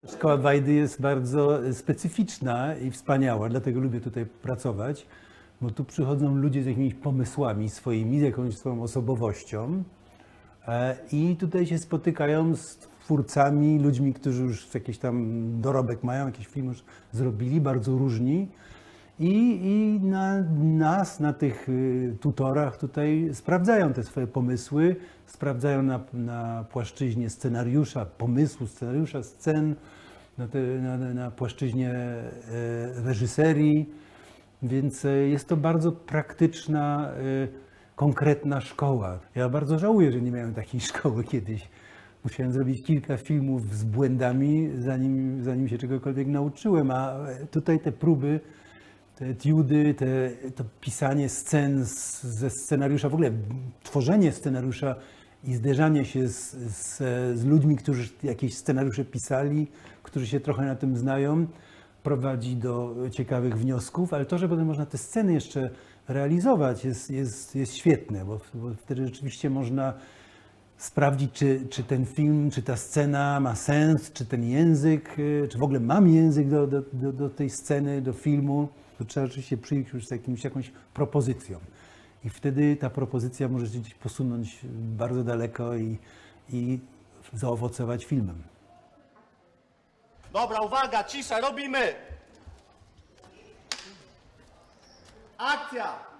Szkoła Wajdy jest bardzo specyficzna i wspaniała, dlatego lubię tutaj pracować, bo tu przychodzą ludzie z jakimiś pomysłami swoimi, z jakąś swoją osobowością i tutaj się spotykają z twórcami, ludźmi, którzy już jakiś tam dorobek mają, jakiś film już zrobili, bardzo różni. I na nas, na tych tutorach tutaj sprawdzają te swoje pomysły, sprawdzają na płaszczyźnie scenariusza, pomysłu, scenariusza, scen, na płaszczyźnie reżyserii, więc jest to bardzo praktyczna, konkretna szkoła. Ja bardzo żałuję, że nie miałem takiej szkoły kiedyś. Musiałem zrobić kilka filmów z błędami, zanim się czegokolwiek nauczyłem, a tutaj te próby, te etiudy, to pisanie scen ze scenariusza, w ogóle tworzenie scenariusza i zderzanie się z ludźmi, którzy jakieś scenariusze pisali, którzy się trochę na tym znają, prowadzi do ciekawych wniosków, ale to, że potem można te sceny jeszcze realizować jest świetne, bo wtedy rzeczywiście można sprawdzić, czy ten film, czy ta scena ma sens, czy ten język, czy w ogóle mam język do tej sceny, do filmu. To trzeba oczywiście przyjść już z jakąś propozycją. I wtedy ta propozycja może się gdzieś posunąć bardzo daleko i zaowocować filmem. Dobra, uwaga, cisza, robimy! Akcja!